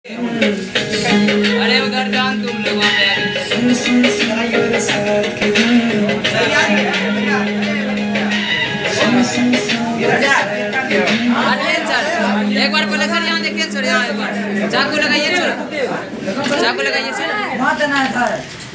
अरे उधर जान तुम लोग वहाँ पे एक बार बोले सर यहाँ देखिए सर यहाँ एक बार चाकू लगाइए सर चाकू लगाइए सर